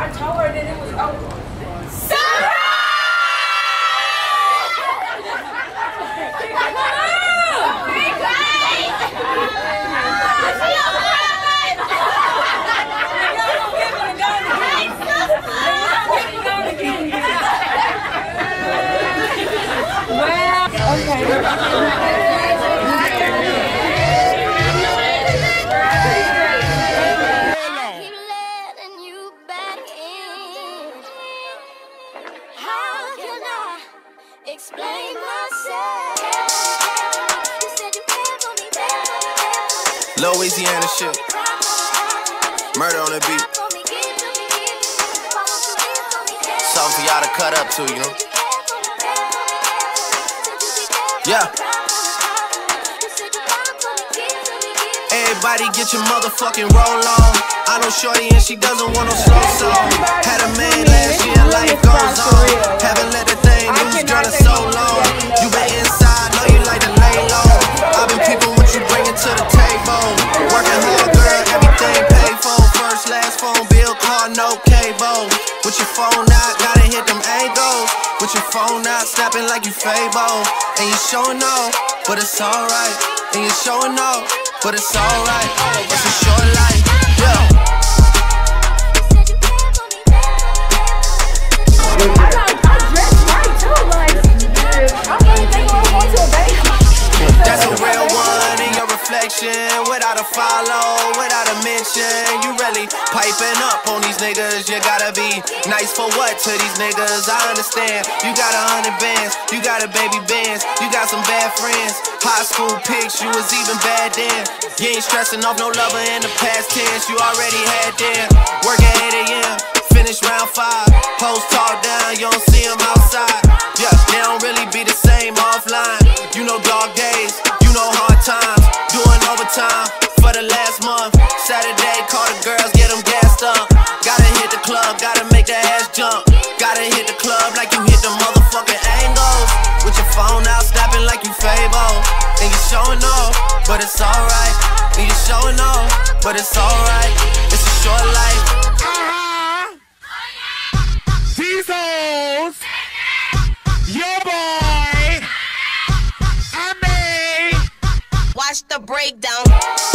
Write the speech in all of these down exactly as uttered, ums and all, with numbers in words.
I told her that it was over. Louisiana shit. Murder on the beat. Something for y'all to cut up to, you know? Yeah. Everybody get your motherfucking roll on. I know shorty and she doesn't want no slow song. Had a man last year, life goes on. Haven't let the thing loose, girl, it's so long. You been inside, know you like to lay low. I've been peeping what you bringing to the table. Working hard, girl, everything paid for. First, last phone bill, car, no cable. With your phone out, gotta hit them angles. With your phone out, snapping like you Fable. And you showing off, but it's alright. And you showing off, but it's alright. It's a short life, yeah. That's a real one in your reflection. Without a follow, without a mention. You really piping up on these niggas. You gotta be nice for what to these niggas? I understand. You got a hundred bands, you got a baby bands, you got some bad friends. High school pics, you was even bad then. You ain't stressing off no lover in the past tense. You already had them. Work at eight A M, finish round five. Hoes talk down, you don't see them outside. Yeah, they don't really be the same offline. You know dog days, you know hard times. Doing overtime for the last month. Saturday, call the girls, get them gassed up. Gotta hit the club, gotta make the ass jump. Gotta hit the club like you hit the motherfucking angles. With your phone out, snapping like you Fable. And you showing off, but it's alright. And you showing off, but it's alright. It's a short life. Uh-huh. These hoes, your boy, I may watch the breakdown.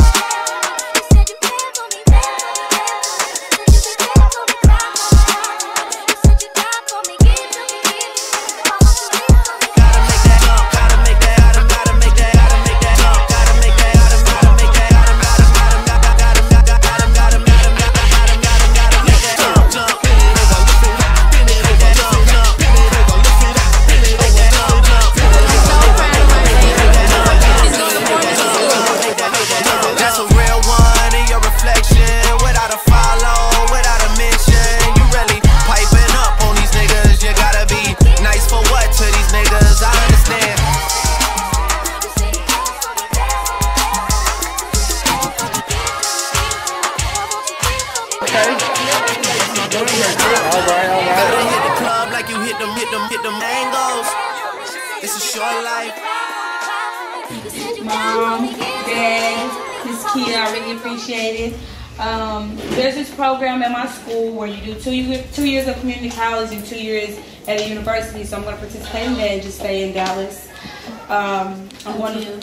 Mom, Dad, Miss Kia, I really appreciate it. Um, there's this program at my school where you do two, year, two years of community college and two years at a university, so I'm going to participate in that and just stay in Dallas. Um, I'm going to...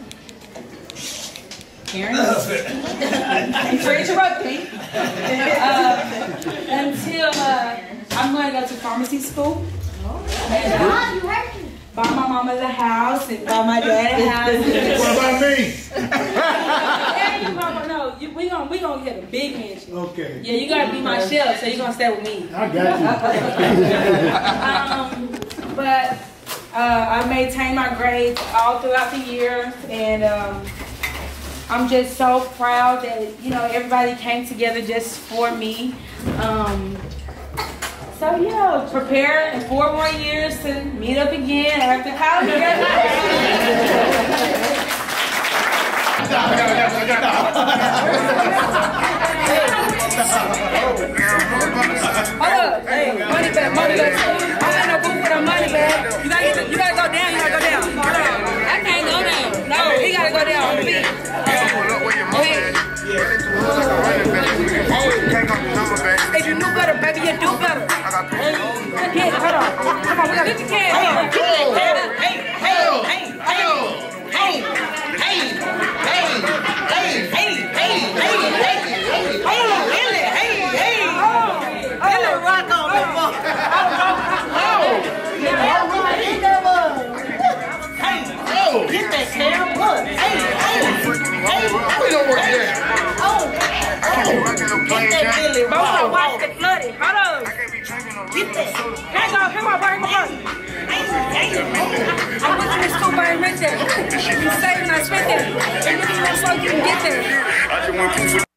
Karen? Thanks for interrupting. Uh, until uh, I'm going to go to pharmacy school. And, uh, you heard me. Buy my mama the house and buy my dad a house. What about me? Yeah, you mama, no, you, we gonna we gonna get a big mansion. Okay. Yeah, you gotta be my shelf, so you gonna stay with me. I got you. um, but uh, I maintained my grades all throughout the year, and um, I'm just so proud that you know everybody came together just for me. Um, So yeah, prepare in four more years to meet up again after college. Hold up, hey, money back, money back. I ain't no boo with a money bag. You gotta, get the, you gotta go down, you gotta go down. I can't go down. No, he gotta go down on the feet. If you knew better, baby. baby, you do better. Get, hold on. Come on, we gotta get the can. Hold on. Hey, hey, hey, hey, hey, hey, hey, hey, hey, hey, hey, hey, hey. Hold on, Ellie, hey, hey. Ellie rock on the fuck. Get that damn blood. Hey, hey, hey. We don't work there. Oh, oh. Get that Billy Rock. Watch the bloody. Hold on. Get that. Hang on, come on, bring me up. I'm looking at school by right there. You saving, I spent that. And look at you so you can get there.